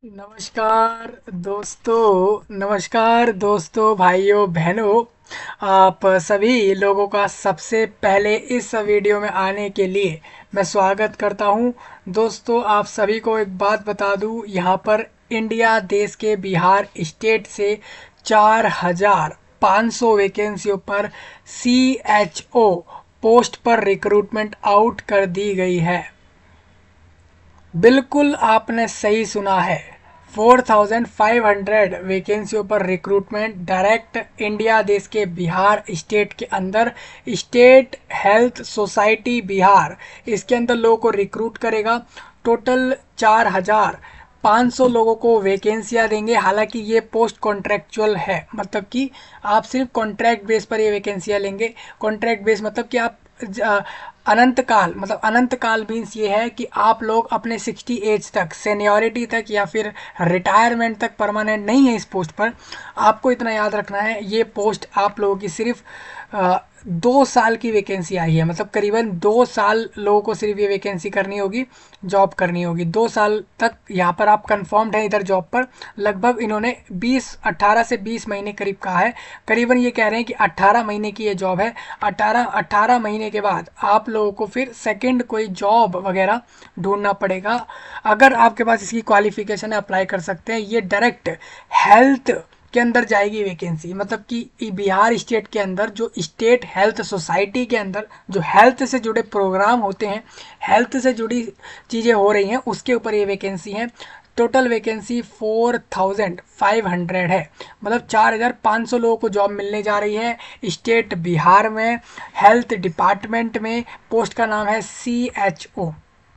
नमस्कार दोस्तों भाइयों बहनों। आप सभी लोगों का सबसे पहले इस वीडियो में आने के लिए मैं स्वागत करता हूं। दोस्तों, आप सभी को एक बात बता दूं, यहाँ पर इंडिया देश के बिहार स्टेट से 4500 वैकेंसियों पर CHO पोस्ट पर रिक्रूटमेंट आउट कर दी गई है। बिल्कुल आपने सही सुना है। 4500 वैकेंसियों पर रिक्रूटमेंट डायरेक्ट इंडिया देश के बिहार स्टेट के अंदर स्टेट हेल्थ सोसाइटी बिहार इसके अंदर लोगों को रिक्रूट करेगा। टोटल 4500 लोगों को वैकेंसियां देंगे। हालांकि ये पोस्ट कॉन्ट्रेक्चुअल है, मतलब कि आप सिर्फ कॉन्ट्रैक्ट बेस पर ये वैकेंसियां लेंगे। कॉन्ट्रैक्ट बेस मतलब कि आप अनंत काल, मतलब अनंत काल मीन्स ये है कि आप लोग अपने 60 एज तक, सेनियोरिटी तक या फिर रिटायरमेंट तक परमानेंट नहीं है इस पोस्ट पर। आपको इतना याद रखना है, ये पोस्ट आप लोगों की सिर्फ 2 साल की वैकेंसी आई है। मतलब करीबन 2 साल लोगों को सिर्फ ये वैकेंसी करनी होगी, जॉब करनी होगी। 2 साल तक यहाँ पर आप कंफर्म्ड हैं इधर जॉब पर। लगभग इन्होंने 18 से 20 महीने करीब कहा है। करीबन ये कह रहे हैं कि 18 महीने की ये जॉब है। 18 महीने के बाद आप लोगों को फिर सेकंड कोई जॉब वगैरह ढूंढना पड़ेगा। अगर आपके पास इसकी क्वालिफिकेशन है, अप्लाई कर सकते हैं। ये डायरेक्ट हेल्थ के अंदर जाएगी वैकेंसी। मतलब कि बिहार स्टेट के अंदर जो स्टेट हेल्थ सोसाइटी के अंदर जो हेल्थ से जुड़े प्रोग्राम होते हैं, हेल्थ से जुड़ी चीज़ें हो रही हैं, उसके ऊपर ये वैकेंसी है। टोटल वैकेंसी 4500 है। मतलब 4500 लोगों को जॉब मिलने जा रही है स्टेट बिहार में, हेल्थ डिपार्टमेंट में। पोस्ट का नाम है CHO।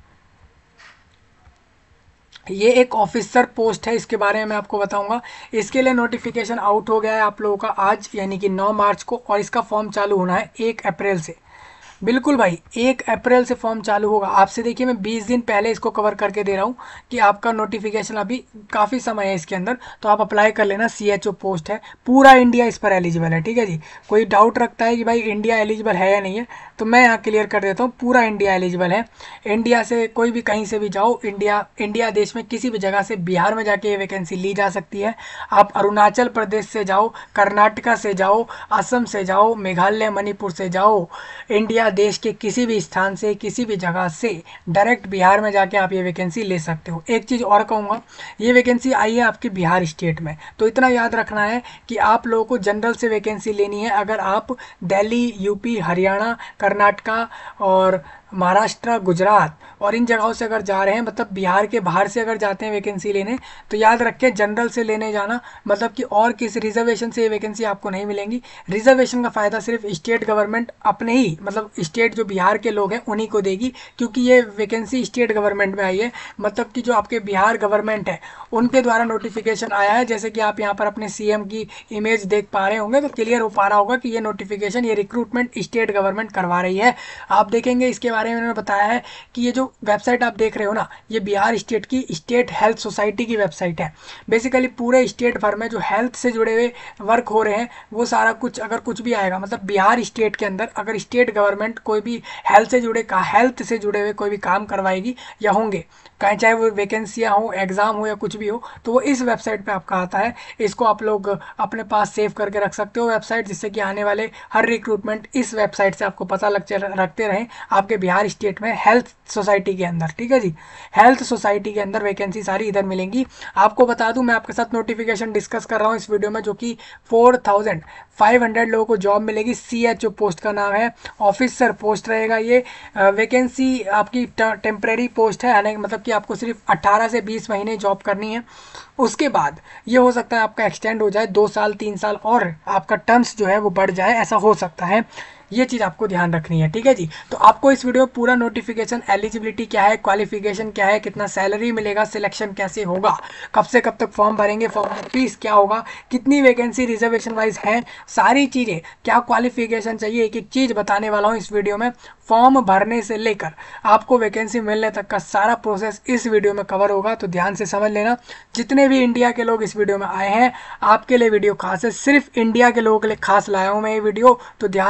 ये एक ऑफिसर पोस्ट है, इसके बारे में मैं आपको बताऊंगा। इसके लिए नोटिफिकेशन आउट हो गया है आप लोगों का आज, यानी कि 9 मार्च को, और इसका फॉर्म चालू होना है 1 अप्रैल से। बिल्कुल भाई, 1 अप्रैल से फॉर्म चालू होगा। आपसे देखिए, मैं 20 दिन पहले इसको कवर करके दे रहा हूँ कि आपका नोटिफिकेशन अभी काफ़ी समय है इसके अंदर, तो आप अप्लाई कर लेना। CHO पोस्ट है, पूरा इंडिया इस पर एलिजिबल है। ठीक है जी। कोई डाउट रखता है कि भाई इंडिया एलिजिबल है या नहीं है, तो मैं यहाँ क्लियर कर देता हूँ, पूरा इंडिया एलिजिबल है। इंडिया से कोई भी कहीं से भी जाओ, इंडिया देश में किसी भी जगह से बिहार में जाके ये वैकेंसी ली जा सकती है। आप अरुणाचल प्रदेश से जाओ, कर्नाटका से जाओ, असम से जाओ, मेघालय मणिपुर से जाओ, इंडिया देश के किसी भी स्थान से, किसी भी जगह से डायरेक्ट बिहार में जाके आप ये वैकेंसी ले सकते हो। एक चीज़ और कहूँगा, ये वैकेंसी आई है आपके बिहार स्टेट में, तो इतना याद रखना है कि आप लोगों को जनरल से वैकेंसी लेनी है। अगर आप दिल्ली, यूपी, हरियाणा, कर्नाटका और महाराष्ट्र, गुजरात और इन जगहों से अगर जा रहे हैं, मतलब बिहार के बाहर से अगर जाते हैं वैकेंसी लेने, तो याद रखें जनरल से लेने जाना। मतलब कि और किसी रिजर्वेशन से ये वैकेंसी आपको नहीं मिलेंगी। रिजर्वेशन का फ़ायदा सिर्फ स्टेट गवर्नमेंट अपने ही, मतलब स्टेट जो बिहार के लोग हैं उन्हीं को देगी, क्योंकि ये वैकेंसी स्टेट गवर्नमेंट में आई है। मतलब कि जो आपके बिहार गवर्नमेंट है उनके द्वारा नोटिफिकेशन आया है। जैसे कि आप यहाँ पर अपने CM की इमेज देख पा रहे होंगे, तो क्लियर हो पा रहा होगा कि ये नोटिफिकेशन, ये रिक्रूटमेंट स्टेट गवर्नमेंट करवा रही है। आप देखेंगे इसके बारे में उन्होंने बताया है कि ये जो वेबसाइट आप देख रहे हो ना, ये बिहार स्टेट की स्टेट हेल्थ सोसाइटी की वेबसाइट है। बेसिकली पूरे स्टेट भर में जो हेल्थ से जुड़े हुए वर्क हो रहे हैं, वो सारा कुछ, अगर कुछ भी आएगा, मतलब बिहार स्टेट के अंदर अगर स्टेट गवर्नमेंट कोई भी हेल्थ से जुड़े हुए कोई भी काम करवाएगी या होंगे, चाहे वो वैकेंसियाँ हो, एग्जाम हो या कुछ भी हो, तो वो इस वेबसाइट पे आपका आता है। इसको आप लोग अपने पास सेव करके रख सकते हो वेबसाइट, जिससे कि आने वाले हर रिक्रूटमेंट इस वेबसाइट से आपको पता रखते रहें आपके बिहार स्टेट में हेल्थ सोसाइटी के अंदर। ठीक है जी। हेल्थ सोसाइटी के अंदर वैकेंसी सारी इधर मिलेंगी। आपको बता दूं, मैं आपके साथ नोटिफिकेशन डिस्कस कर रहा हूँ इस वीडियो में, जो कि 4500 लोगों को जॉब मिलेगी। CHO पोस्ट का नाम है, ऑफिसर पोस्ट रहेगा ये। वैकेंसी आपकी टेम्परेरी पोस्ट है, यानी मतलब कि आपको सिर्फ 18 से 20 महीने जॉब करनी है। उसके बाद ये हो सकता है आपका एक्सटेंड हो जाए 2 साल, 3 साल, और आपका टर्म्स जो है वो बढ़ जाए, ऐसा हो सकता है। ये चीज़ आपको ध्यान रखनी है। ठीक है जी। तो आपको इस वीडियो में पूरा नोटिफिकेशन, एलिजिबिलिटी क्या है, क्वालिफिकेशन क्या है, कितना सैलरी मिलेगा, सिलेक्शन कैसे होगा, कब से कब तक फॉर्म भरेंगे, फॉर्म फीस क्या होगा, कितनी वैकेंसी रिजर्वेशन वाइज है, सारी चीज़ें, क्या क्वालिफिकेशन चाहिए, एक एक चीज़ बताने वाला हूँ इस वीडियो में। फॉर्म भरने से लेकर आपको वैकेंसी मिलने तक का सारा प्रोसेस इस वीडियो में कवर होगा, तो ध्यान से समझ लेना। जितने भी इंडिया के लोग इस वीडियो में आए हैं, आपके लिए वीडियो खास है, सिर्फ इंडिया के लोगों के लिए खास लाया हूँ मैं ये वीडियो, तो ध्यान से देख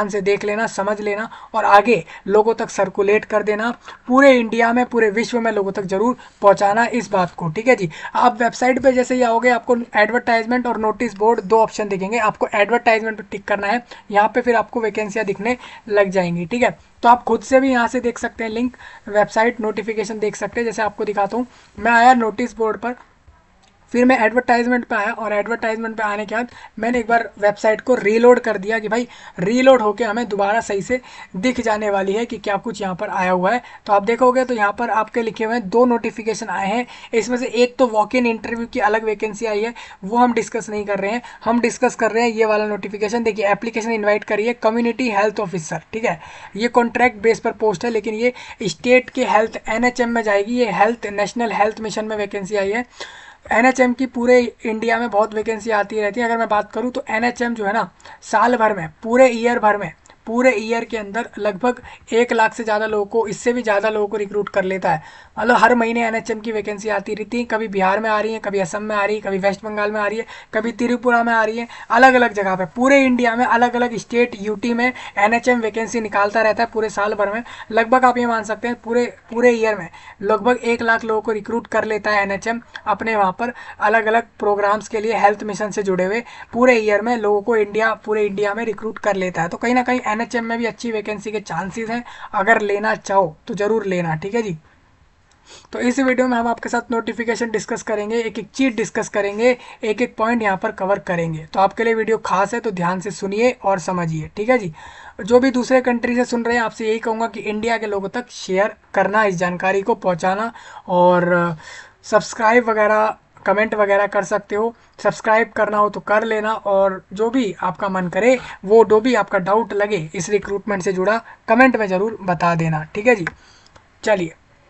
लेना, समझ लेना और आगे लोगों तक सर्कुलेट कर देना, पूरे इंडिया में पूरे विश्व में लोगों तक जरूर पहुंचाना इस बात को, ठीक है जी। आप वेबसाइट पे जैसे ही आओगे आपको एडवर्टाइजमेंट और नोटिस बोर्ड दो ऑप्शन दिखेंगे, आपको एडवर्टाइजमेंट पे टिक करना है, यहाँ पे फिर आपको वैकेंसियाँ दिखने लग जाएंगी, ठीक है। तो आप खुद से भी यहाँ से देख सकते हैं लिंक, वेबसाइट नोटिफिकेशन देख सकते हैं। जैसे आपको दिखाता हूँ, मैं आया नोटिस बोर्ड पर, फिर मैं एडवर्टाइजमेंट पे आया और एडवर्टाइजमेंट पे आने के बाद मैंने एक बार वेबसाइट को रीलोड कर दिया कि भाई रीलोड होके हमें दोबारा सही से दिख जाने वाली है कि क्या कुछ यहाँ पर आया हुआ है। तो आप देखोगे तो यहाँ पर आपके लिखे हुए हैं 2 नोटिफिकेशन आए हैं, इसमें से एक तो वॉक इन इंटरव्यू की अलग वैकेंसी आई है, वो हम डिस्कस नहीं कर रहे हैं, हम डिस्कस कर रहे हैं ये वाला नोटिफिकेशन। देखिए एप्लीकेशन इन्वाइट करिए कम्युनिटी हेल्थ ऑफिसर, ठीक है। ये कॉन्ट्रैक्ट बेस पर पोस्ट है, लेकिन ये स्टेट के हेल्थ NHM में जाएगी, ये हेल्थ नेशनल हेल्थ मिशन में वैकेंसी आई है। NHM की पूरे इंडिया में बहुत वैकेंसी आती रहती है। अगर मैं बात करूं तो NHM जो है ना, साल भर में पूरे ईयर भर में पूरे ईयर के अंदर लगभग 1 लाख से ज़्यादा लोगों को, इससे भी ज़्यादा लोगों को रिक्रूट कर लेता है। मतलब हर महीने NHM की वैकेंसी आती रहती है, कभी बिहार में आ रही है, कभी असम में आ रही है, कभी वेस्ट बंगाल में आ रही है, कभी त्रिपुरा में आ रही है, अलग अलग जगह पे पूरे इंडिया में अलग अलग स्टेट UT में NHM वैकेंसी निकालता रहता है पूरे साल भर में। लगभग आप ये मान सकते हैं पूरे ईयर में लगभग 1 लाख लोगों को रिक्रूट कर लेता है NHM अपने वहाँ पर अलग अलग प्रोग्राम्स के लिए, हेल्थ मिशन से जुड़े हुए पूरे ईयर में लोगों को पूरे इंडिया में रिक्रूट कर लेता है। तो कहीं ना कहीं NHM में भी अच्छी वैकेंसी के चांसेस हैं, अगर लेना चाहो तो ज़रूर लेना, ठीक है जी। तो इस वीडियो में हम आपके साथ नोटिफिकेशन डिस्कस करेंगे, एक एक चीज़ डिस्कस करेंगे, एक एक पॉइंट यहाँ पर कवर करेंगे। तो आपके लिए वीडियो खास है, तो ध्यान से सुनिए और समझिए, ठीक है जी। जो भी दूसरे कंट्री से सुन रहे हैं आपसे यही कहूँगा कि इंडिया के लोगों तक शेयर करना, इस जानकारी को पहुँचाना, और सब्सक्राइब वगैरह कमेंट वगैरह कर सकते हो, सब्सक्राइब करना हो तो कर लेना, और जो भी आपका मन करे, वो जो भी आपका डाउट लगे इस रिक्रूटमेंट से जुड़ा, कमेंट में ज़रूर बता देना, ठीक है जी। चलिए,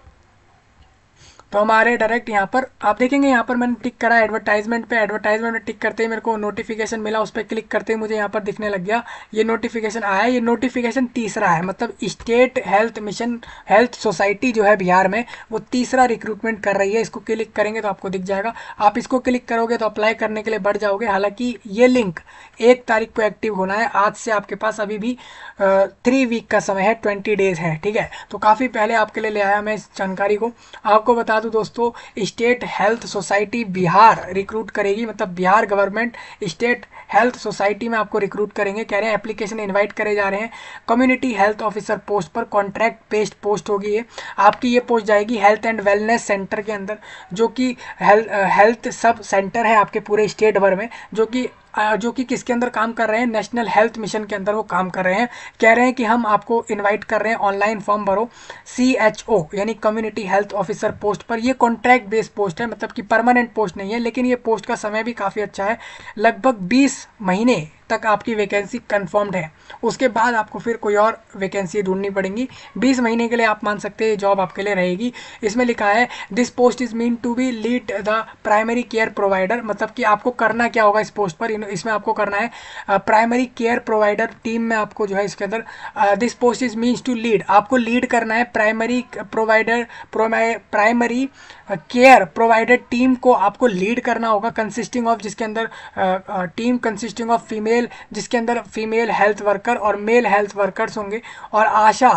तो हमारे डायरेक्ट यहाँ पर आप देखेंगे, यहाँ पर मैंने टिक करा एडवर्टाइजमेंट पे, एडवर्टाइजमेंट में टिक करते ही मेरे को नोटिफिकेशन मिला, उस पर क्लिक करते ही मुझे यहाँ पर दिखने लग गया ये नोटिफिकेशन आया। ये नोटिफिकेशन तीसरा है, मतलब state health mission health society जो है बिहार में, वो तीसरा रिक्रूटमेंट कर रही है। इसको क्लिक करेंगे तो आपको दिख जाएगा, आप इसको क्लिक करोगे तो अप्लाई करने के लिए बढ़ जाओगे। हालांकि ये लिंक 1 तारीख को एक्टिव होना है, आज से आपके पास अभी भी 3 वीक का समय है, 20 डेज है, ठीक है। तो काफ़ी पहले आपके लिए ले आया मैं इस जानकारी को। आपको बता दूं दोस्तों, state health society Bihar recruit करेगी, मतलब Bihar government state health society में आपको रिक्रूट करेंगे। कह रहे हैं एप्लीकेशन इनवाइट करे जा रहे हैं कम्युनिटी हेल्थ ऑफिसर पोस्ट पर, कॉन्ट्रैक्ट बेस्ड पोस्ट होगी ये आपकी। ये पोस्ट जाएगी हेल्थ एंड वेलनेस सेंटर के अंदर, जो कि हेल्थ सब सेंटर है आपके पूरे स्टेट भर में, जो कि किसके अंदर काम कर रहे हैं, नेशनल हेल्थ मिशन के अंदर वो काम कर रहे हैं। कह रहे हैं कि हम आपको इनवाइट कर रहे हैं, ऑनलाइन फॉर्म भरो, CHO यानी कम्युनिटी हेल्थ ऑफिसर पोस्ट पर। ये कॉन्ट्रैक्ट बेस्ड पोस्ट है, मतलब कि परमानेंट पोस्ट नहीं है, लेकिन ये पोस्ट का समय भी काफ़ी अच्छा है, लगभग 20 महीने तक आपकी वैकेंसी कंफर्म्ड है। उसके बाद आपको फिर कोई और वैकेंसी ढूंढनी पड़ेगी। 20 महीने के लिए आप मान सकते हैं ये जॉब आपके लिए रहेगी। इसमें लिखा है this post is mean to be lead the primary care provider, मतलब कि आपको करना क्या होगा इस पोस्ट पर, इसमें आपको करना है प्राइमरी केयर प्रोवाइडर टीम में, आपको जो है इसके अंदर this post is means to lead, आपको लीड करना है प्राइमरी केयर प्रोवाइडर टीम को आपको लीड करना होगा, कंसिस्टिंग ऑफ, जिसके अंदर टीम कंसिस्टिंग ऑफ फीमेल, जिसके अंदर फीमेल हेल्थ वर्कर और मेल हेल्थ वर्कर्स होंगे, और आशा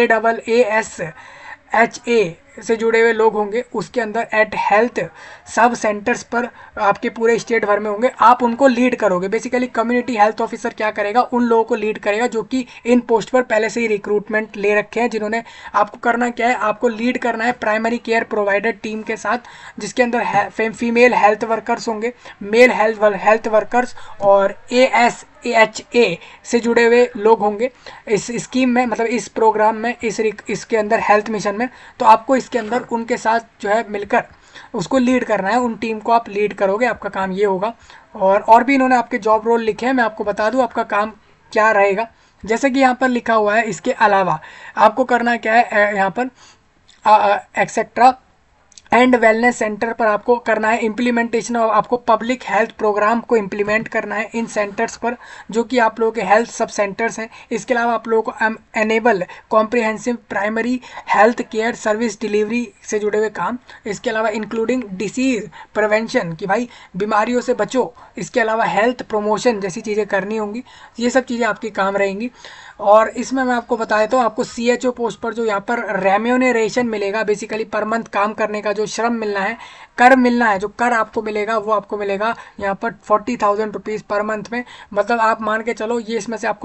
AASHA से जुड़े हुए लोग होंगे उसके अंदर एट हेल्थ सब सेंटर्स पर आपके पूरे स्टेट भर में होंगे। आप उनको लीड करोगे। बेसिकली कम्युनिटी हेल्थ ऑफिसर क्या करेगा, उन लोगों को लीड करेगा जो कि इन पोस्ट पर पहले से ही रिक्रूटमेंट ले रखे हैं, जिन्होंने, आपको करना क्या है, आपको लीड करना है प्राइमरी केयर प्रोवाइडर टीम के साथ, जिसके अंदर फीमेल हेल्थ वर्कर्स होंगे, मेल हेल्थ वर्कर्स और ASHA से जुड़े हुए लोग होंगे इस स्कीम में, मतलब इस प्रोग्राम में, इसके अंदर हेल्थ मिशन में। तो आपको इसके अंदर उनके साथ जो है मिलकर उसको लीड करना है, उन टीम को आप लीड करोगे, आपका काम ये होगा। और भी इन्होंने आपके जॉब रोल लिखे हैं, मैं आपको बता दूं आपका काम क्या रहेगा। जैसे कि यहाँ पर लिखा हुआ है, इसके अलावा आपको करना क्या है, यहाँ पर एक्सेट्रा एंड वेलनेस सेंटर पर आपको करना है इम्प्लीमेंटेशन, और आपको पब्लिक हेल्थ प्रोग्राम को इम्प्लीमेंट करना है इन सेंटर्स पर, जो कि आप लोगों के हेल्थ सब सेंटर्स हैं। इसके अलावा आप लोगों को enable comprehensive primary health care service delivery से जुड़े हुए काम। इसके अलावा इंक्लूडिंग डिसीज प्रिवेंशन, कि भाई बीमारियों से बचो। इसके अलावा हेल्थ प्रमोशन जैसी चीज़ें करनी होंगी, ये सब चीज़ें आपकी काम रहेंगी। और इसमें मैं आपको बता देता हूँ, आपको CHO पोस्ट पर जो यहाँ पर रेम्यूनरेशन मिलेगा, बेसिकली पर मंथ काम करने का जो श्रम मिलना है, कर मिलना है, जो कर आपको मिलेगा वो आपको मिलेगा यहाँ पर 40,000 रुपीज़ पर मंथ में। मतलब आप मान के चलो ये इसमें से आपको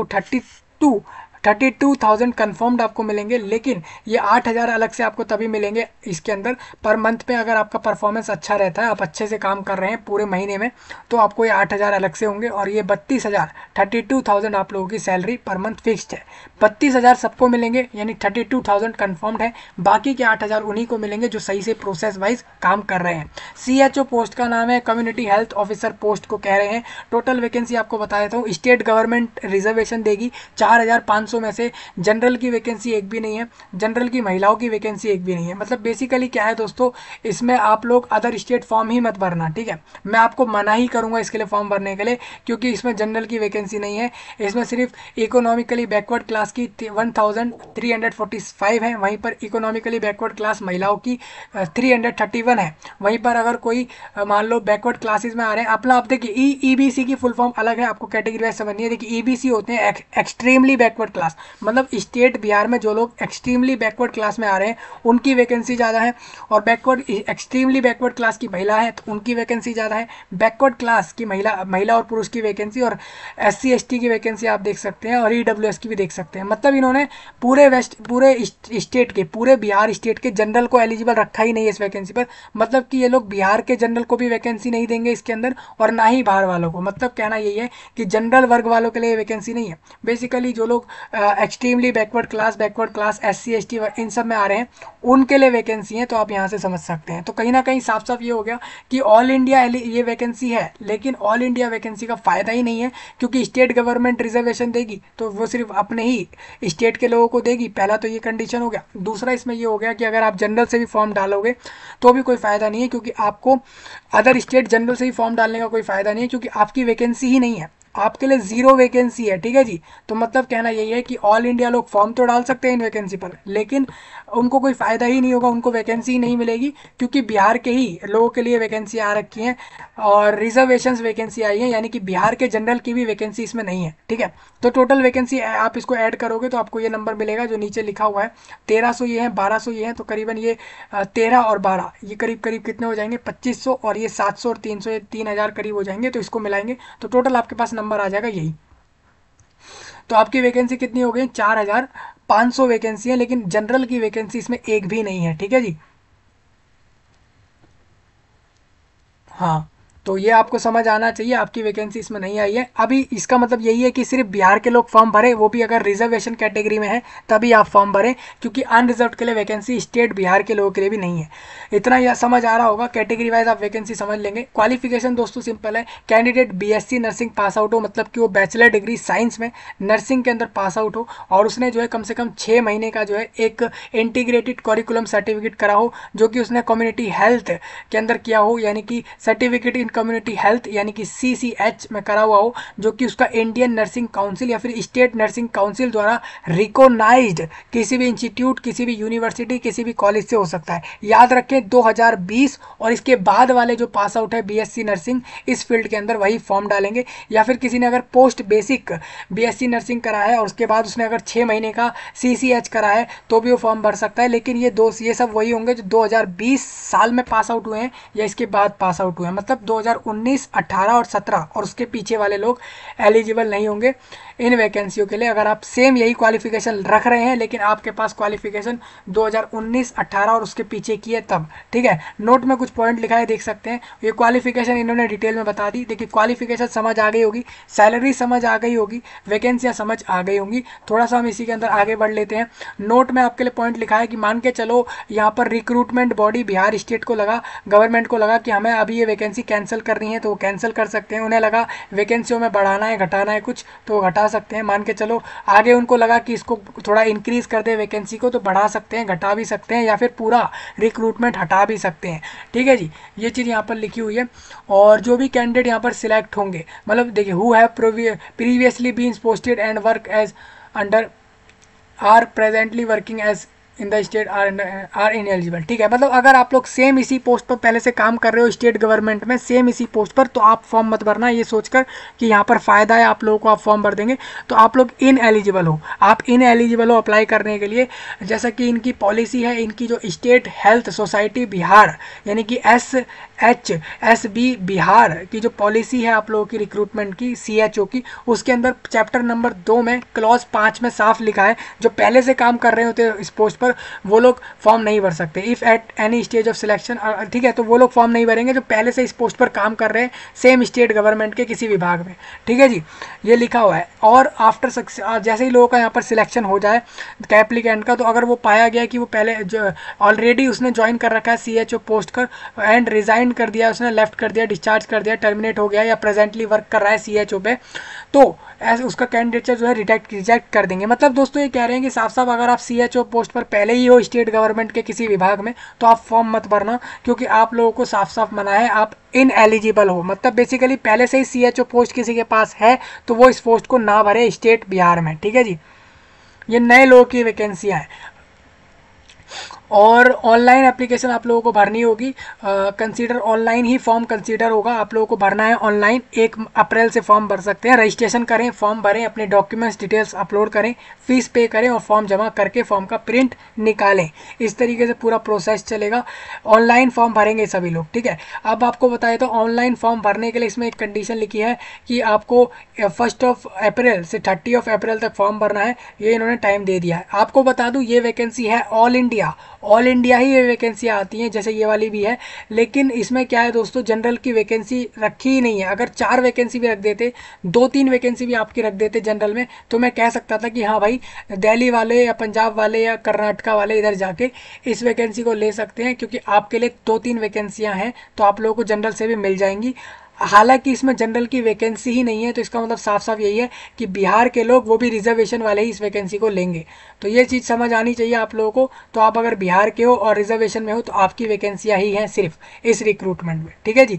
32,000 कन्फर्म्ड आपको मिलेंगे, लेकिन ये 8,000 अलग से आपको तभी मिलेंगे इसके अंदर पर मंथ पे, अगर आपका परफॉर्मेंस अच्छा रहता है, आप अच्छे से काम कर रहे हैं पूरे महीने में, तो आपको ये 8,000 अलग से होंगे। और ये 32,000 आप लोगों की सैलरी पर मंथ फिक्स्ड है। 32,000 सबको मिलेंगे, यानी 32,000 कन्फर्म्ड है। बाकी के 8,000 उन्हीं को मिलेंगे जो सही से प्रोसेस वाइज काम कर रहे हैं। CHO पोस्ट का नाम है, कम्युनिटी हेल्थ ऑफिसर पोस्ट को कह रहे हैं। टोटल वैकेंसी आपको बता देता हूँ, स्टेट गवर्नमेंट रिजर्वेशन देगी 4,500 में से। जनरल की वैकेंसी एक भी नहीं है, जनरल की महिलाओं की वैकेंसी एक भी नहीं है। मतलब बेसिकली क्या है दोस्तों, इसमें आप लोग अदर स्टेट फॉर्म ही मत भरना, ठीक है। मैं आपको मना ही करूंगा इसके लिए फॉर्म भरने के लिए, क्योंकि इसमें जनरल की वैकेंसी नहीं है। इसमें सिर्फ इकोनॉमिकली बैकवर्ड क्लास की 1,345 है, वहीं पर इकोनॉमिकली बैकवर्ड क्लास महिलाओं की 331 है। वहीं पर अगर कोई मान लो बैकवर्ड क्लासेस में आ रहे हैं अपना, आप देखिए EBC की फुल फॉर्म अलग है, आपको कैटेगरी वाइज समझनी है। देखिए EBC होते हैं एक्सट्रीमली बैकवर्ड क्लास, मतलब स्टेट बिहार में जो लोग एक्सट्रीमली बैकवर्ड क्लास में आ रहे हैं उनकी वैकेंसी ज़्यादा है। और एक्सट्रीमली बैकवर्ड क्लास की महिला है तो उनकी वैकेंसी ज़्यादा है। बैकवर्ड क्लास की महिला और पुरुष की वैकेंसी, और SC ST की वैकेंसी आप देख सकते हैं, और EWS की भी देख सकते हैं। मतलब इन्होंने पूरे स्टेट के, पूरे बिहार स्टेट के जनरल को एलिजिबल रखा ही नहीं है इस वैकेंसी पर। मतलब कि ये लोग बिहार के जनरल को भी वैकेंसी नहीं देंगे इसके अंदर, और ना ही बाहर वालों को। मतलब कहना यही है कि जनरल वर्ग वालों के लिए वैकेंसी नहीं है। बेसिकली जो लोग extremely backward class SC ST इन सब में आ रहे हैं उनके लिए वैकेंसी है, तो आप यहाँ से समझ सकते हैं। तो कहीं ना कहीं साफ साफ ये हो गया कि ऑल इंडिया ये वैकेंसी है, लेकिन ऑल इंडिया वैकेंसी का फ़ायदा ही नहीं है, क्योंकि स्टेट गवर्नमेंट रिजर्वेशन देगी तो वो सिर्फ अपने ही स्टेट के लोगों को देगी। पहला तो ये कंडीशन हो गया। दूसरा इसमें ये हो गया कि अगर आप जनरल से भी फॉर्म डालोगे तो भी कोई फ़ायदा नहीं है, क्योंकि आपको अदर स्टेट जनरल से ही फॉर्म डालने का कोई फ़ायदा नहीं है, क्योंकि आपकी वैकेंसी ही नहीं है, आपके लिए 0 वैकेंसी है, ठीक है जी। तो मतलब कहना यही है कि ऑल इंडिया लोग फॉर्म तो डाल सकते हैं इन वैकेंसी पर, लेकिन उनको कोई फ़ायदा ही नहीं होगा, उनको वैकेंसी ही नहीं मिलेगी, क्योंकि बिहार के ही लोगों के लिए वैकेंसी आ रखी हैं और रिजर्वेशंस वैकेंसी आई है, यानी कि बिहार के जनरल की भी वैकेंसी इसमें नहीं है, ठीक है। तो टोटल वैकेंसी आप इसको ऐड करोगे तो आपको ये नंबर मिलेगा जो नीचे लिखा हुआ है। 1,300 ये है, 1,200 ये है, तो करीबन ये 13 और 12 ये करीब करीब कितने हो जाएंगे, 2,500, और ये 700 और 300 ये 3,000 करीब हो जाएंगे। तो इसको मिलाएंगे तो टोटल आपके पास नंबर आ जाएगा यही। तो आपकी वैकेंसी कितनी हो गई, 4,500 वैकेंसी है, लेकिन जनरल की वैकेंसी इसमें एक भी नहीं है, ठीक है जी। हाँ, तो ये आपको समझ आना चाहिए, आपकी वैकेंसी इसमें नहीं आई है अभी। इसका मतलब यही है कि सिर्फ बिहार के लोग फॉर्म भरें, वो भी अगर रिजर्वेशन कैटेगरी में है तभी आप फॉर्म भरें, क्योंकि अनरिजर्व के लिए वैकेंसी स्टेट बिहार के लोगों के लिए भी नहीं है। इतना यह समझ आ रहा होगा, कैटेगरी वाइज आप वैकेंसी समझ लेंगे। क्वालिफिकेशन दोस्तों सिंपल है, candidate BSc nursing pass out हो, मतलब कि वो बैचलर डिग्री साइंस में नर्सिंग के अंदर पास आउट हो, और उसने जो है कम से कम 6 महीने का जो है एक इंटीग्रेटेड करिकुलम सर्टिफिकेट करा हो, जो कि उसने कम्युनिटी हेल्थ के अंदर किया हो, यानी कि सर्टिफिकेट इन कम्युनिटी हेल्थ यानी कि CCH में करा हुआ हो, जो कि उसका इंडियन नर्सिंग काउंसिल या फिर स्टेट नर्सिंग काउंसिल द्वारा रिकॉग्नाइज्ड किसी भी इंस्टीट्यूट, किसी भी यूनिवर्सिटी, किसी भी कॉलेज से हो सकता है। याद रखें 2020 और इसके बाद वाले जो पास आउट है BSc नर्सिंग इस फील्ड के अंदर वही फॉर्म डालेंगे। या फिर किसी ने अगर पोस्ट बेसिक BSc नर्सिंग करा है और उसके बाद उसने अगर 6 महीने का CCH करा है तो भी वो फॉर्म भर सकता है। लेकिन ये सब वही होंगे जो 2020 साल में पास आउट हुए हैं या इसके बाद पास आउट हुए हैं, मतलब 2019, 18 और 17 और उसके पीछे वाले लोग एलिजिबल नहीं होंगे इन वैकेंसियों के लिए। अगर आप सेम यही क्वालिफिकेशन रख रहे हैं लेकिन आपके पास क्वालिफिकेशन 2019, 18 और उसके पीछे की है तब, ठीक है। नोट में कुछ पॉइंट लिखा है, देख सकते हैं। ये क्वालिफिकेशन इन्होंने डिटेल में बता दी। देखिए क्वालिफिकेशन समझ आ गई होगी, सैलरी समझ आ गई होगी, वैकेंसियाँ समझ आ गई होंगी। थोड़ा सा हम इसी के अंदर आगे बढ़ लेते हैं। नोट में आपके लिए पॉइंट लिखा है कि मान के चलो यहाँ पर रिक्रूटमेंट बॉडी बिहार स्टेट को लगा, गवर्नमेंट को लगा कि हमें अभी ये वैकेंसी कैंसिल करनी है तो वो कैंसिल कर सकते हैं। उन्हें लगा वैकेंसियों में बढ़ाना है, घटाना है कुछ, तो वो घटा बढ़ा सकते हैं। मान के चलो आगे उनको लगा कि इसको थोड़ा इंक्रीज़ कर दे वैकेंसी को, तो बढ़ा सकते हैं, घटा भी सकते हैं, या फिर पूरा रिक्रूटमेंट हटा भी सकते हैं। ठीक है जी, ये चीज़ यहाँ पर लिखी हुई है। और जो भी कैंडिडेट यहाँ पर सिलेक्ट होंगे, मतलब देखिए, who have previously been posted and work as under are presently working as in the state are ineligible. ठीक है, मतलब अगर आप लोग सेम इसी पोस्ट पर पहले से काम कर रहे हो स्टेट गवर्नमेंट में, सेम इसी पोस्ट पर, तो आप फॉर्म मत भरना ये सोचकर कि यहाँ पर फ़ायदा है आप लोगों को, आप फॉर्म भर देंगे तो आप लोग इन एलिजिबल हो। आप इन एलिजिबल हो अप्लाई करने के लिए। जैसा कि इनकी पॉलिसी है, इनकी जो स्टेट हेल्थ सोसाइटी बिहार यानी कि SHSB बिहार की जो पॉलिसी है आप लोगों की रिक्रूटमेंट की, CHO की, उसके अंदर चैप्टर नंबर 2 में क्लॉज 5 में साफ लिखा है जो पहले से काम कर रहे होते हैं इस पोस्ट पर, वो लोग फॉर्म नहीं भर सकते if at any stage of selection. ठीक है, तो वो लोग फॉर्म नहीं भरेंगे जो पहले से इस पोस्ट पर काम कर रहे हैं सेम स्टेट गवर्नमेंट के किसी विभाग में। ठीक है जी, ये लिखा हुआ है। और आफ्टर जैसे ही लोगों का यहाँ पर सिलेक्शन हो जाए एप्लीकेंट का, तो अगर वो पाया गया कि वो पहले जो ऑलरेडी उसने ज्वाइन कर रखा है CHO पोस्ट कर एंड रिजाइन कर दिया, उसने लेफ्ट कर दिया, डिस्चार्ज कर दिया, टर्मिनेट हो गया, या प्रेजेंटली वर्क कर रहा है CHO पे, तो ऐसे उसका कैंडिडेचर जो है रिजेक्ट कर देंगे। मतलब दोस्तों ये कह रहे हैं कि साफ साफ अगर आप CHO पोस्ट पर पहले ही हो स्टेट गवर्नमेंट के किसी विभाग में, तो आप फॉर्म मत भरना, क्योंकि आप लोगों को साफ साफ मना है, आप इन एलिजिबल हो। मतलब बेसिकली पहले से ही CHO पोस्ट किसी के पास है तो वो इस पोस्ट को ना भरे स्टेट बिहार में। ठीक है जी, ये नए लोगों की वैकेंसियाँ हैं। और ऑनलाइन एप्लीकेशन आप लोगों को भरनी होगी, कंसीडर ऑनलाइन ही फॉर्म कंसीडर होगा, आप लोगों को भरना है ऑनलाइन। 1 अप्रैल से फॉर्म भर सकते हैं। रजिस्ट्रेशन करें, फॉर्म भरें, अपने डॉक्यूमेंट्स डिटेल्स अपलोड करें, फीस पे करें और फॉर्म जमा करके फॉर्म का प्रिंट निकालें। इस तरीके से पूरा प्रोसेस चलेगा। ऑनलाइन फॉर्म भरेंगे सभी लोग। ठीक है, अब आपको बताए तो ऑनलाइन फॉर्म भरने के लिए इसमें एक कंडीशन लिखी है कि आपको 1 अप्रैल से 30 अप्रैल तक फॉर्म भरना है। ये इन्होंने टाइम दे दिया है। आपको बता दूं ये वैकेंसी है ऑल इंडिया ही ये वैकेंसियाँ आती हैं, जैसे ये वाली भी है। लेकिन इसमें क्या है दोस्तों, जनरल की वैकेंसी रखी ही नहीं है। अगर 4 वैकेंसी भी रख देते, 2-3 वैकेंसी भी आपकी रख देते जनरल में, तो मैं कह सकता था कि हाँ भाई दिल्ली वाले या पंजाब वाले या कर्नाटका वाले इधर जाके इस वैकेंसी को ले सकते हैं, क्योंकि आपके लिए 2-3 वैकेंसियाँ हैं तो आप लोगों को जनरल से भी मिल जाएंगी। हालांकि इसमें जनरल की वैकेंसी ही नहीं है, तो इसका मतलब साफ साफ यही है कि बिहार के लोग, वो भी रिजर्वेशन वाले ही इस वैकेंसी को लेंगे। तो ये चीज़ समझ आनी चाहिए आप लोगों को। तो आप अगर बिहार के हो और रिजर्वेशन में हो तो आपकी वैकेंसियाँ ही हैं सिर्फ इस रिक्रूटमेंट में। ठीक है जी,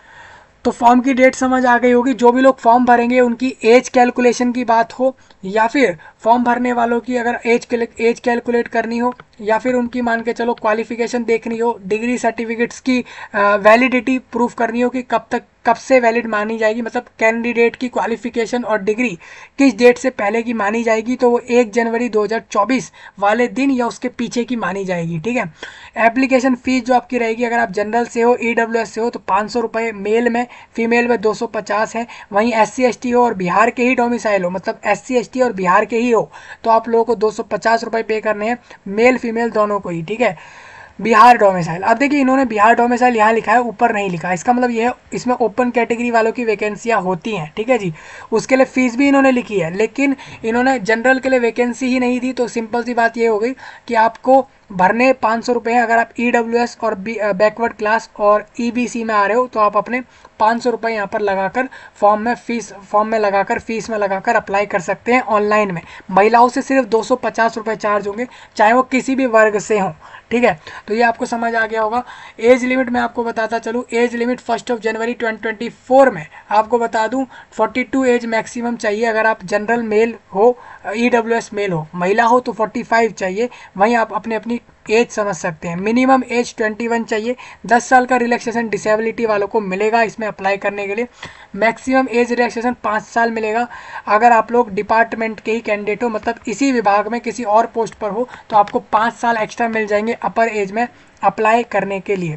तो फॉर्म की डेट समझ आ गई होगी। जो भी लोग फॉर्म भरेंगे उनकी एज कैलकुलेशन की बात हो, या फिर फॉर्म भरने वालों की अगर एज कैलकुलेट करनी हो, या फिर उनकी मान के चलो क्वालिफिकेशन देखनी हो, डिग्री सर्टिफिकेट्स की वैलिडिटी प्रूफ करनी हो कि कब से वैलिड मानी जाएगी, मतलब कैंडिडेट की क्वालिफिकेशन और डिग्री किस डेट से पहले की मानी जाएगी, तो वो 1 जनवरी 2024 वाले दिन या उसके पीछे की मानी जाएगी। ठीक है, एप्लीकेशन फ़ीस जो आपकी रहेगी, अगर आप जनरल से हो, EWS से हो, तो 500 रुपये मेल में, फीमेल में 250 है। वहीं SC/ST हो और बिहार के ही डोमिसाइल हो, मतलब SC/ST और बिहार के ही हो, तो आप लोगों को 250 रुपये पे करने हैं, मेल फीमेल दोनों को ही। ठीक है, बिहार डोमिसाइल। अब देखिए इन्होंने बिहार डोमिसाइल यहाँ लिखा है, ऊपर नहीं लिखा। इसका मतलब ये है इसमें ओपन कैटेगरी वालों की वैकेंसियाँ होती हैं। ठीक है जी, उसके लिए फ़ीस भी इन्होंने लिखी है, लेकिन इन्होंने जनरल के लिए वैकेंसी ही नहीं दी। तो सिंपल सी बात ये हो गई कि आपको भरने 500 रुपये हैं। अगर आप EWS और बैकवर्ड क्लास और EBC में आ रहे हो तो आप अपने 500 रुपये यहाँ पर लगाकर फॉर्म में लगाकर फीस में लगाकर अप्लाई कर सकते हैं ऑनलाइन में। महिलाओं से सिर्फ 250 रुपये चार्ज होंगे, चाहे वो किसी भी वर्ग से हों। ठीक है, तो ये आपको समझ आ गया होगा। एज लिमिट मैं आपको बताता चलूँ, एज लिमिट 1 जनवरी 2024 में आपको बता दूँ 42 एज मैक्सिमम चाहिए अगर आप जनरल मेल हो, EWS मेल हो। महिला हो तो 45 चाहिए। वहीं आप अपनी एज समझ सकते हैं। मिनिमम एज 21 चाहिए। 10 साल का रिलैक्सेशन डिसेबिलिटी वालों को मिलेगा इसमें अप्लाई करने के लिए। मैक्सिमम एज रिलैक्सेशन 5 साल मिलेगा अगर आप लोग डिपार्टमेंट के ही कैंडिडेट हो, मतलब इसी विभाग में किसी और पोस्ट पर हो, तो आपको 5 साल एक्स्ट्रा मिल जाएंगे अपर एज में अप्लाई करने के लिए।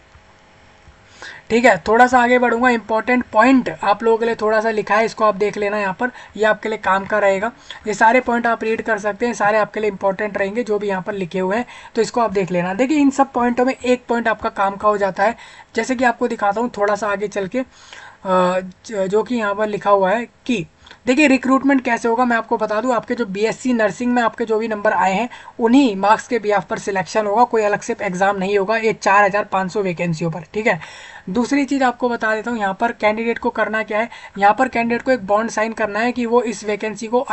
ठीक है, थोड़ा सा आगे बढ़ूंगा। इंपॉर्टेंट पॉइंट आप लोगों के लिए थोड़ा सा लिखा है, इसको आप देख लेना यहाँ पर, ये आपके लिए काम का रहेगा। ये सारे पॉइंट आप रीड कर सकते हैं, सारे आपके लिए इंपॉर्टेंट रहेंगे जो भी यहाँ पर लिखे हुए हैं, तो इसको आप देख लेना। देखिए इन सब पॉइंटों में एक पॉइंट आपका काम का हो जाता है, जैसे कि आपको दिखाता हूँ थोड़ा सा आगे चल के, जो कि यहाँ पर लिखा हुआ है कि देखिए रिक्रूटमेंट कैसे होगा मैं आपको बता दूं, आपके जो बीएससी नर्सिंग में आपके जो भी नंबर आए हैं उन्हीं मार्क्स के बिहाफ पर सिलेक्शन होगा, कोई अलग से एग्जाम नहीं होगा ये 4500 वैकेंसियों पर, ठीक है। दूसरी चीज़ आपको बता देता हूँ, यहाँ पर कैंडिडेट को करना क्या है, यहाँ पर कैंडिडेट को एक बॉन्ड साइन करना है कि वो इस वैकेंसी को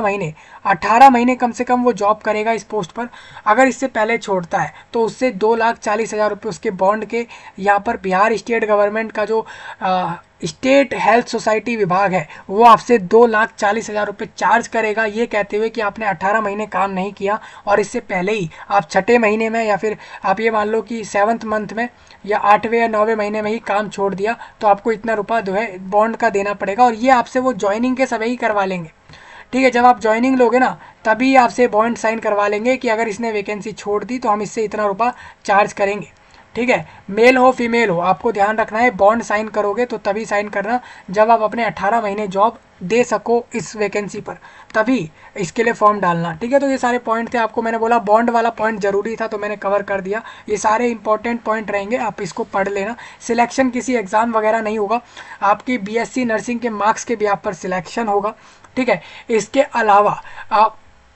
18 महीने कम से कम वो जॉब करेगा इस पोस्ट पर। अगर इससे पहले छोड़ता है तो उससे 2,40,000 रुपये उसके बॉन्ड के यहाँ पर बिहार स्टेट गवर्नमेंट का जो स्टेट हेल्थ सोसाइटी विभाग है वो आपसे 2,40,000 रुपये चार्ज करेगा, ये कहते हुए कि आपने 18 महीने काम नहीं किया और इससे पहले ही आप 6ठे महीने में या फिर आप ये मान लो कि 7th मंथ में या 8वें या 9वें महीने में ही काम छोड़ दिया तो आपको इतना रुपया जो है बॉन्ड का देना पड़ेगा, और ये आपसे वो ज्वाइनिंग के समय ही करवा लेंगे, ठीक है। जब आप ज्वाइनिंग लोगे ना तभी आपसे बॉन्ड साइन करवा लेंगे कि अगर इसने वैकेंसी छोड़ दी तो हम इससे इतना रुपया चार्ज करेंगे, ठीक है। मेल हो फीमेल हो आपको ध्यान रखना है, बॉन्ड साइन करोगे तो तभी साइन करना जब आप अपने 18 महीने जॉब दे सको इस वैकेंसी पर, तभी इसके लिए फॉर्म डालना, ठीक है। तो ये सारे पॉइंट थे, आपको मैंने बोला बॉन्ड वाला पॉइंट जरूरी था तो मैंने कवर कर दिया, ये सारे इंपॉर्टेंट पॉइंट रहेंगे, आप इसको पढ़ लेना। सिलेक्शन किसी एग्ज़ाम वगैरह नहीं होगा, आपकी बीएससी नर्सिंग के मार्क्स के बिहाफ पर सिलेक्शन होगा, ठीक है। इसके अलावा आप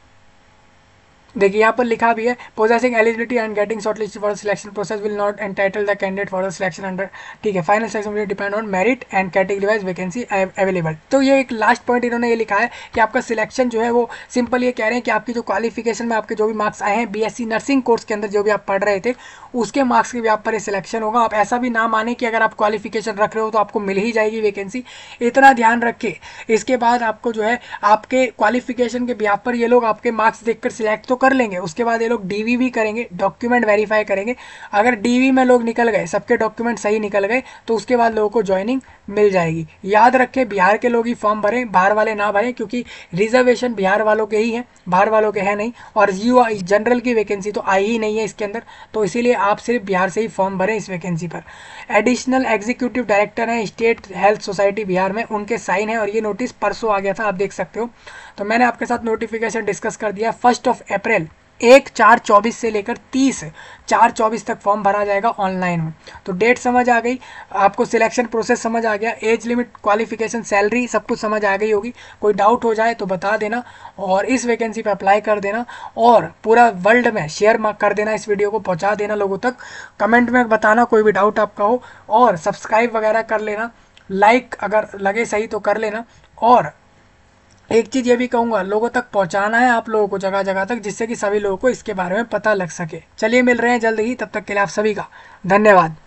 देखिए यहाँ पर लिखा भी है possessing eligibility and getting shortlist for selection process will not entitle the candidate for the selection under, ठीक है। Final selection will depend on merit and category wise vacancy available. तो ये एक लास्ट पॉइंट इन्होंने ये लिखा है कि आपका सिलेक्शन जो है वो सिंपल ये कह रहे हैं कि आपकी जो क्वालिफिकेशन में आपके जो भी मार्क्स आए हैं बीएससी नर्सिंग कोर्स के अंदर जो भी आप पढ़ रहे थे उसके मार्क्स के भी आप पर सिलेक्शन होगा। आप ऐसा भी ना माने कि अगर आप क्वालिफिकेशन रख रहे हो तो आपको मिल ही जाएगी वैकेंसी, इतना ध्यान रखे। इसके बाद आपको जो है आपके क्वालिफिकेशन के बिहाफ पर ये लोग आपके मार्क्स देखकर सिलेक्ट तो कर लेंगे, उसके बाद ये लोग डीवी भी करेंगे, डॉक्यूमेंट वेरीफाई करेंगे। अगर डीवी में लोग निकल गए, सबके डॉक्यूमेंट सही निकल गए तो उसके बाद लोगों को ज्वाइनिंग मिल जाएगी। याद रखें बिहार के लोग ही फॉर्म भरें, बाहर वाले ना भरें, क्योंकि रिजर्वेशन बिहार वालों के ही है, बाहर वालों के हैं नहीं, और जनरल की वैकेंसी तो आई ही नहीं है इसके अंदर, तो इसीलिए आप सिर्फ बिहार से ही फॉर्म भरें इस वैकेंसी पर। एडिशनल एग्जीक्यूटिव डायरेक्टर हैं स्टेट हेल्थ सोसाइटी बिहार में, उनके साइन है, और ये नोटिस परसों आ गया था, आप देख सकते हो। तो मैंने आपके साथ नोटिफिकेशन डिस्कस कर दिया। 1 अप्रैल 1/4/24 से लेकर 30/4/24 तक फॉर्म भरा जाएगा ऑनलाइन में। तो डेट समझ आ गई आपको, सिलेक्शन प्रोसेस समझ आ गया, एज लिमिट, क्वालिफिकेशन, सैलरी सब कुछ समझ आ गई होगी। कोई डाउट हो जाए तो बता देना और इस वैकेंसी पे अप्लाई कर देना, और पूरा वर्ल्ड में शेयर कर देना, इस वीडियो को पहुंचा देना लोगों तक। कमेंट में बताना कोई भी डाउट आपका हो, और सब्सक्राइब वगैरह कर लेना, लाइक अगर लगे सही तो कर लेना। और एक चीज़ ये भी कहूँगा, लोगों तक पहुँचाना है आप लोगों को जगह जगह तक, जिससे कि सभी लोगों को इसके बारे में पता लग सके। चलिए मिल रहे हैं जल्द ही, तब तक के लिए आप सभी का धन्यवाद।